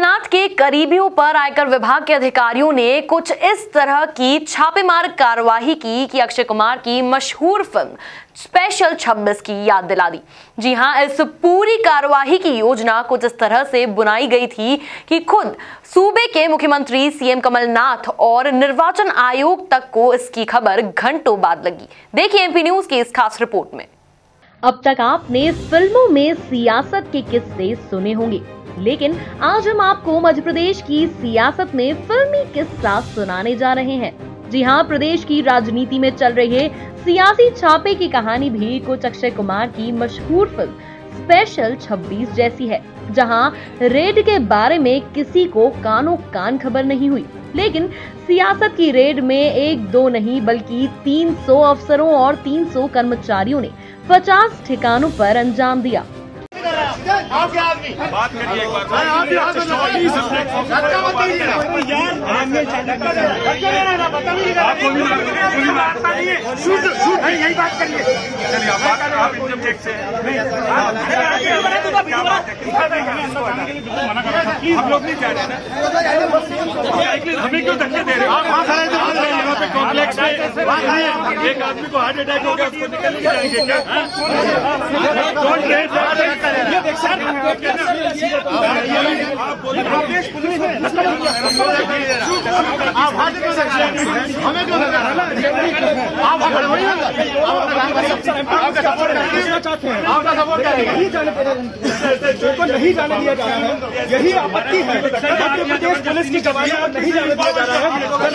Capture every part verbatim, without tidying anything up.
कमलनाथ के करीबियों पर आयकर विभाग के अधिकारियों ने कुछ इस तरह की छापेमार कार्रवाई की कि अक्षय कुमार की मशहूर फिल्म स्पेशल छब्बीस की याद दिला दी। जी हां, इस पूरी कार्रवाई की योजना कुछ इस तरह से बुनाई गई थी कि खुद सूबे के मुख्यमंत्री सीएम कमलनाथ और निर्वाचन आयोग तक को इसकी खबर घंटों बाद लगी। देखिए एमपी न्यूज की इस खास रिपोर्ट में। अब तक आपने फिल्मों में सियासत के किस्से सुने होंगे, लेकिन आज हम आपको मध्य प्रदेश की सियासत में फिल्मी किस्सा सुनाने जा रहे हैं। जी हां, प्रदेश की राजनीति में चल रहे सियासी छापे की कहानी भी कुछ अक्षय कुमार की मशहूर फिल्म स्पेशल छब्बीस जैसी है, जहां रेड के बारे में किसी को कानों कान खबर नहीं हुई, लेकिन सियासत की रेड में एक दो नहीं बल्कि तीन सौ अफसरों और तीन सौ कर्मचारियों ने पचास ठिकानों पर अंजाम दिया। बात करिए एक बार। यही बात करिए। चलिए आप एकदम ठीक से हम लोग नहीं जा रहे हैं, हमें क्यों धक्के दे रहे हैं? यहाँ पे कॉम्प्लेक्स में एक आदमी को हार्ट अटैक हो गया, उसको निकल नहीं जाएंगे क्या? नहीं जाने दिया जा रहा है, यही आपत्ति है। मध्य प्रदेश पुलिस की जवानों को नहीं जाने दिया जा रहा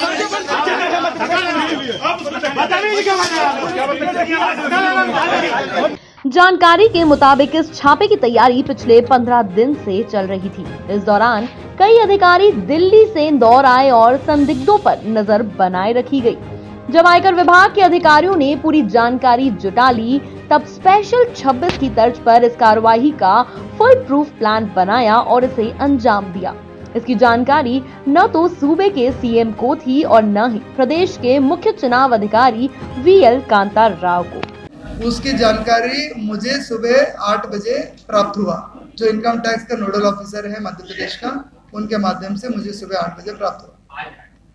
है। जानकारी के मुताबिक इस छापे की तैयारी पिछले पंद्रह दिन से चल रही थी। इस दौरान कई अधिकारी दिल्ली से इंदौर आए और संदिग्धों पर नजर बनाए रखी गई। जब आयकर विभाग के अधिकारियों ने पूरी जानकारी जुटा ली, तब स्पेशल छब्बीस की तर्ज पर इस कार्रवाई का फुल प्रूफ प्लान बनाया और इसे अंजाम दिया। इसकी जानकारी न तो सूबे के सीएम को थी और न ही प्रदेश के मुख्य चुनाव अधिकारी वीएल कांता राव को। उसकी जानकारी मुझे सुबह आठ बजे प्राप्त हुआ। जो इनकम टैक्स का नोडल ऑफिसर है मध्य प्रदेश का, उनके माध्यम से मुझे सुबह आठ बजे प्राप्त हुआ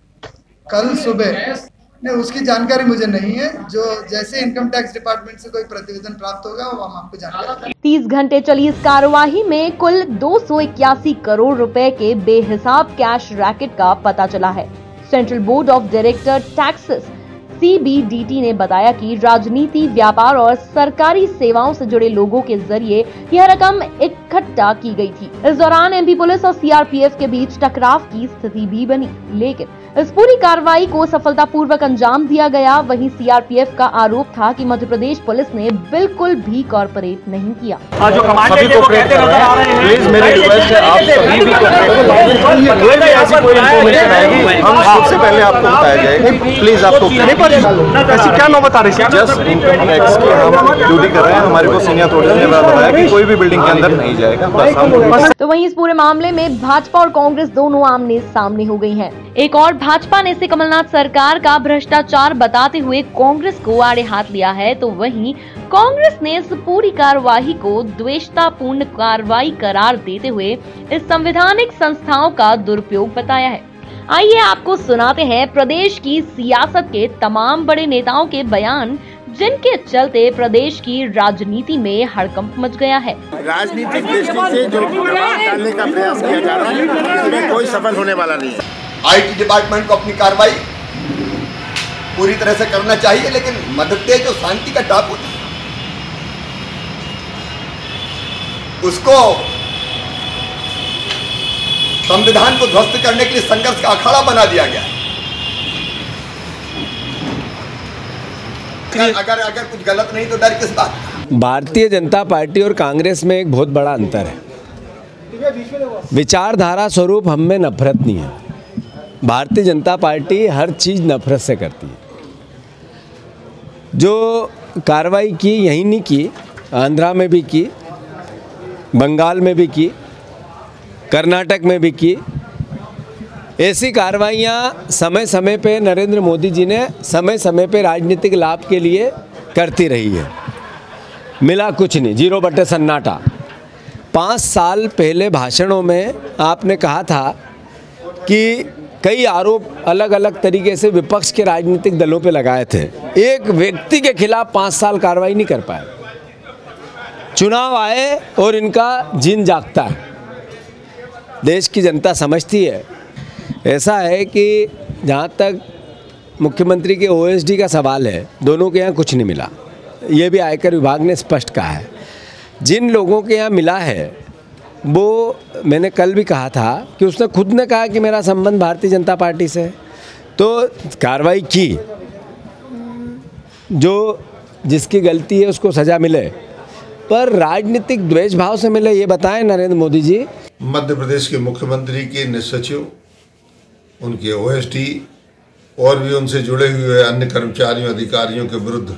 कल सुबह। नहीं, उसकी जानकारी मुझे नहीं है। जो जैसे इनकम टैक्स डिपार्टमेंट से कोई प्रतिवेदन प्राप्त होगा वो हम आपको जानकारी। तीस घंटे चली इस कार्यवाही में कुल दो सौ इक्यासी करोड़ रुपए के बेहिसाब कैश रैकेट का पता चला है। Central board of director taxes CBDT ने बताया कि राजनीति, व्यापार और सरकारी सेवाओं से जुड़े लोगों के जरिए यह रकम इकट्ठा की गई थी। इस दौरान एमपी पुलिस और सीआरपीएफ के बीच टकराव की स्थिति भी बनी, लेकिन इस पूरी कार्रवाई को सफलतापूर्वक अंजाम दिया गया। वहीं सीआरपीएफ का आरोप था कि मध्य प्रदेश पुलिस ने बिल्कुल भी कॉर्पोरेट नहीं किया। जो सभी को कहते नजर आ रहे हैं, प्लीज मेरी रिक्वेस्ट है, आप सभी भी कोई भी ऐसी कोई इन्फॉर्मेशन आएगी हम सबसे पहले आपको बताया जाएगा। प्लीज आपको ऐसी क्या नौबत आ रही है? जस्ट इनकम टैक्स की हम ड्यूटी कर रहे हैं। हमारे को सीनियर अथॉरिटी ने बताया कि कोई भी बिल्डिंग के अंदर नहीं जाएगा, बस हम। तो वहीं इस पूरे मामले में भाजपा और कांग्रेस दोनों आमने सामने हो गई हैं। एक और भाजपा ने इसे कमलनाथ सरकार का भ्रष्टाचार बताते हुए कांग्रेस को आड़े हाथ लिया है, तो वहीं कांग्रेस ने इस पूरी कार्रवाई को द्वेषतापूर्ण कार्रवाई करार देते हुए इस संवैधानिक संस्थाओं का दुरुपयोग बताया है। आइए आपको सुनाते हैं प्रदेश की सियासत के तमाम बड़े नेताओं के बयान, जिनके चलते प्रदेश की राजनीति में हड़कंप मच गया है। राजनीतिक दृष्टि से जो दबाव डालने का प्रयास किया जा रहा है, इसमें कोई सफल होने वाला नहीं है। आईटी डिपार्टमेंट को अपनी कार्रवाई पूरी तरह से करना चाहिए, लेकिन मध्य प्रदेश जो शांति का टापू था उसको संविधान को ध्वस्त करने के लिए संघर्ष का अखाड़ा बना दिया गया। अगर अगर कुछ गलत नहीं तो डर किस बात? भारतीय जनता पार्टी और कांग्रेस में एक बहुत बड़ा अंतर है। विचारधारा स्वरूप हम में नफरत नहीं है। भारतीय जनता पार्टी हर चीज़ नफरत से करती है। जो कार्रवाई की यहीं नहीं की, आंध्रा में भी की, बंगाल में भी की, कर्नाटक में भी की। ऐसी कार्रवाइयाँ समय समय पे नरेंद्र मोदी जी ने समय समय पे राजनीतिक लाभ के लिए करती रही है। मिला कुछ नहीं, जीरो बटे सन्नाटा। पाँच साल पहले भाषणों में आपने कहा था कि कई आरोप अलग अलग तरीके से विपक्ष के राजनीतिक दलों पे लगाए थे, एक व्यक्ति के खिलाफ पाँच साल कार्रवाई नहीं कर पाए। चुनाव आए और इनका जिन जागता है। देश की जनता समझती है। ऐसा है कि जहाँ तक मुख्यमंत्री के ओएसडी का सवाल है, दोनों के यहाँ कुछ नहीं मिला। ये भी आयकर विभाग ने स्पष्ट कहा है। जिन लोगों के यहाँ मिला है वो मैंने कल भी कहा था कि उसने खुद ने कहा कि मेरा संबंध भारतीय जनता पार्टी से है, तो कार्रवाई की। जो जिसकी गलती है उसको सज़ा मिले, पर राजनीतिक द्वेष भाव से मिले, ये बताएं नरेंद्र मोदी जी। मध्य प्रदेश के मुख्यमंत्री के निज सचिव, उनके ओएसडी और भी उनसे जुड़े हुए अन्य कर्मचारियों अधिकारियों के विरुद्ध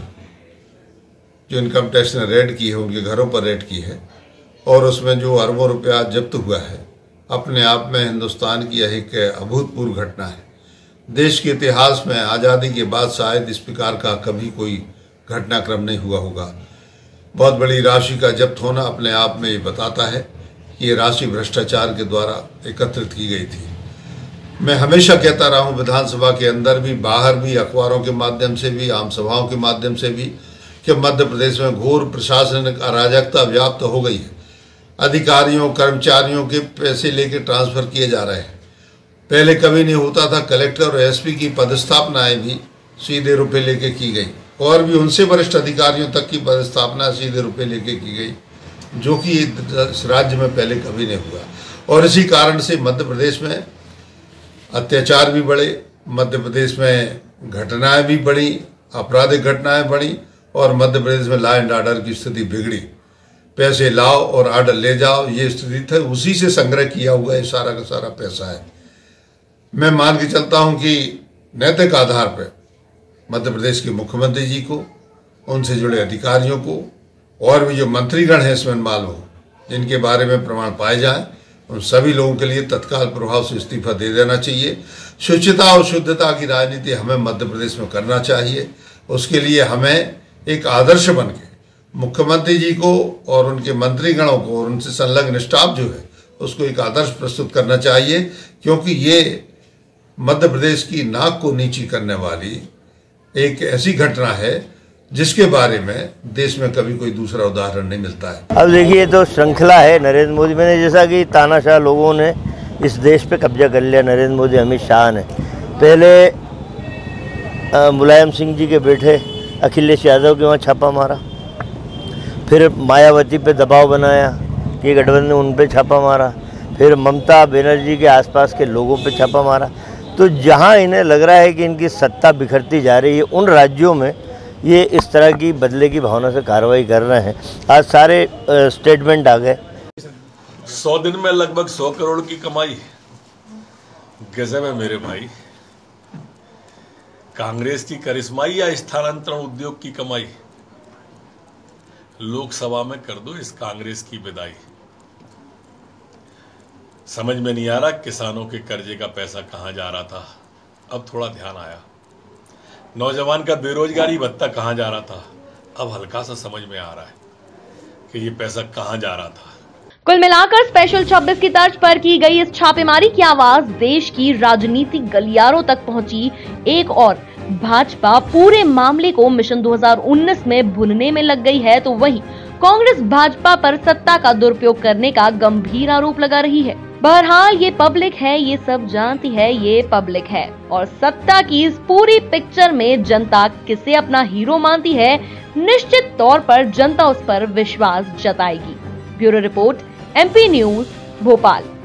जो इनकम टैक्स ने रेड की है, उनके घरों पर रेड की है और उसमें जो अरबों रुपया जब्त हुआ है, अपने आप में हिंदुस्तान की यह एक अभूतपूर्व घटना है। देश के इतिहास में आज़ादी के बाद शायद इस प्रकार का कभी कोई घटनाक्रम नहीं हुआ होगा। बहुत बड़ी राशि का जब्त होना अपने आप में ये बताता है कि ये राशि भ्रष्टाचार के द्वारा एकत्रित की गई थी। मैं हमेशा कहता रहा हूँ, विधानसभा के अंदर भी, बाहर भी, अखबारों के माध्यम से भी, आम सभाओं के माध्यम से भी, कि मध्य प्रदेश में घोर प्रशासनिक अराजकता व्याप्त हो गई है। अधिकारियों कर्मचारियों के पैसे लेके ट्रांसफर किए जा रहे हैं। पहले कभी नहीं होता था। कलेक्टर और एसपी की पदस्थापनाएं भी सीधे रुपए लेके की गई और भी उनसे वरिष्ठ अधिकारियों तक की पदस्थापना सीधे रुपए लेके की गई, जो कि इस राज्य में पहले कभी नहीं हुआ। और इसी कारण से मध्य प्रदेश में अत्याचार भी बढ़े, मध्य प्रदेश में घटनाएं भी बढ़ी, आपराधिक घटनाएं बढ़ी और मध्य प्रदेश में लॉ एंड ऑर्डर की स्थिति बिगड़ी। पैसे लाओ और ऑर्डर ले जाओ, ये स्थिति थी। उसी से संग्रह किया हुआ ये सारा का सारा पैसा है। मैं मान के चलता हूं कि नैतिक आधार पर मध्य प्रदेश के मुख्यमंत्री जी को, उनसे जुड़े अधिकारियों को और भी जो मंत्रीगण हैं इसमें इन्वॉल्व हो, जिनके बारे में प्रमाण पाए जाएं, उन सभी लोगों के लिए तत्काल प्रभाव से इस्तीफा दे देना चाहिए। शुचिता और शुद्धता की राजनीति हमें मध्य प्रदेश में करना चाहिए। उसके लिए हमें एक आदर्श बन के मुख्यमंत्री जी को और उनके मंत्रीगणों को और उनसे संलग्न स्टाफ जो है उसको एक आदर्श प्रस्तुत करना चाहिए, क्योंकि ये मध्य प्रदेश की नाक को नीची करने वाली एक ऐसी घटना है जिसके बारे में देश में कभी कोई दूसरा उदाहरण नहीं मिलता है। अब देखिए, तो श्रृंखला है नरेंद्र मोदी में, जैसा कि तानाशाह लोगों ने इस देश पे कब्जा कर लिया। नरेंद्र मोदी अमित शाह ने पहले मुलायम सिंह जी के बेटे अखिलेश यादव के वहाँ छापा मारा, फिर मायावती पे दबाव बनाया कि गठबंधन उन पे छापा मारा, फिर ममता बनर्जी के आसपास के लोगों पे छापा मारा। तो जहाँ इन्हें लग रहा है कि इनकी सत्ता बिखरती जा रही है, उन राज्यों में ये इस तरह की बदले की भावना से कार्रवाई कर रहे हैं। आज सारे स्टेटमेंट आ गए। सौ दिन में लगभग सौ करोड़ की कमाई, गजब है मेरे भाई। कांग्रेस की करिश्माई या स्थानांतरण उद्योग की कमाई? लोकसभा में कर दो इस कांग्रेस की विदाई। समझ में नहीं आ रहा किसानों के कर्जे का पैसा कहां जा रहा था, अब थोड़ा ध्यान आया। नौजवान का बेरोजगारी भत्ता कहां जा रहा था, अब हल्का सा समझ में आ रहा है कि ये पैसा कहां जा रहा था। कुल मिलाकर स्पेशल छब्बीस की तर्ज पर की गई इस छापेमारी की आवाज देश की राजनीतिक गलियारों तक पहुंची। एक और भाजपा पूरे मामले को मिशन दो हज़ार उन्नीस में भुनने में लग गई है, तो वहीं कांग्रेस भाजपा पर सत्ता का दुरुपयोग करने का गंभीर आरोप लगा रही है। बहरहाल ये पब्लिक है, ये सब जानती है, ये पब्लिक है और सत्ता की इस पूरी पिक्चर में जनता किसे अपना हीरो मानती है, निश्चित तौर पर जनता उस पर विश्वास जताएगी। Bureau report, MP news, Bhopal.